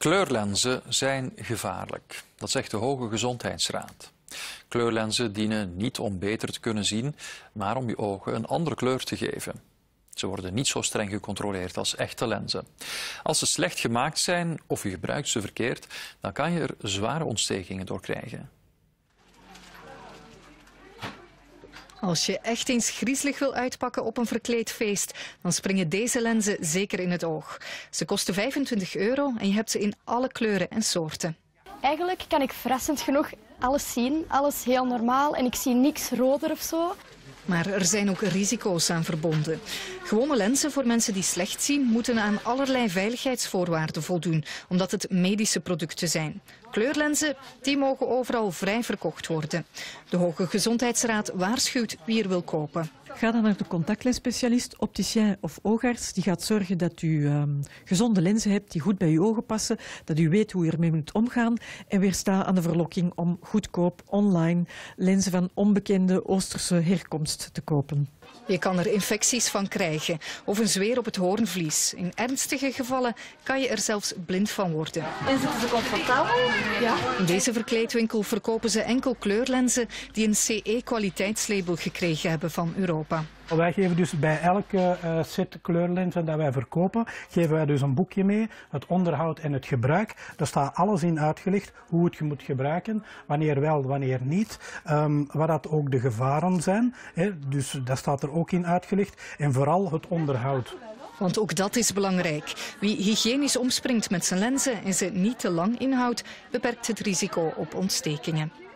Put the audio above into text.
Kleurlenzen zijn gevaarlijk. Dat zegt de Hoge Gezondheidsraad. Kleurlenzen dienen niet om beter te kunnen zien, maar om je ogen een andere kleur te geven. Ze worden niet zo streng gecontroleerd als echte lenzen. Als ze slecht gemaakt zijn of je gebruikt ze verkeerd, dan kan je er zware ontstekingen door krijgen. Als je echt eens griezelig wil uitpakken op een verkleed feest, dan springen deze lenzen zeker in het oog. Ze kosten €25 en je hebt ze in alle kleuren en soorten. Eigenlijk kan ik verrassend genoeg alles zien, alles heel normaal en ik zie niks roder of zo. Maar er zijn ook risico's aan verbonden. Gewone lenzen voor mensen die slecht zien moeten aan allerlei veiligheidsvoorwaarden voldoen, omdat het medische producten zijn. Kleurlenzen die mogen overal vrij verkocht worden. De Hoge Gezondheidsraad waarschuwt wie er wil kopen. Ga dan naar de contactlensspecialist, opticien of oogarts. Die gaat zorgen dat u gezonde lenzen hebt die goed bij uw ogen passen, dat u weet hoe u ermee moet omgaan en weersta aan de verlokking om goedkoop online lenzen van onbekende Oosterse herkomst te kopen. Je kan er infecties van krijgen of een zweer op het hoornvlies. In ernstige gevallen kan je er zelfs blind van worden. En zitten ze comfortabel? Ja. In deze verkleedwinkel verkopen ze enkel kleurlenzen die een CE-kwaliteitslabel gekregen hebben van Europa. Wij geven dus bij elke set kleurlenzen dat wij verkopen, geven wij dus een boekje mee, het onderhoud en het gebruik. Daar staat alles in uitgelegd, hoe het je moet gebruiken, wanneer wel, wanneer niet, wat dat ook de gevaren zijn. Dus dat staat er ook in uitgelegd. En vooral het onderhoud. Want ook dat is belangrijk. Wie hygiënisch omspringt met zijn lenzen en ze niet te lang inhoudt, beperkt het risico op ontstekingen.